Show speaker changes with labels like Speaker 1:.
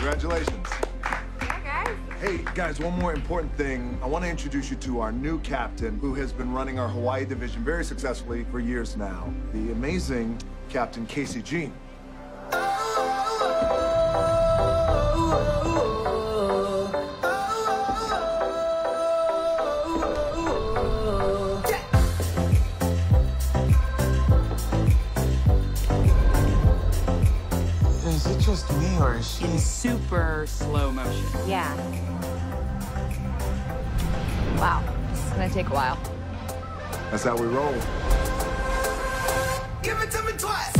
Speaker 1: Congratulations.
Speaker 2: Yeah, guys.
Speaker 1: Hey, guys, one more important thing. I want to introduce you to our new captain, who has been running our Hawaii division very successfully for years now, the amazing Captain Casey Jean.
Speaker 3: Is it just me, or is she...
Speaker 4: In super slow motion.
Speaker 2: Yeah. Wow, this is gonna take a while.
Speaker 1: That's how we roll.
Speaker 3: Give it to me twice!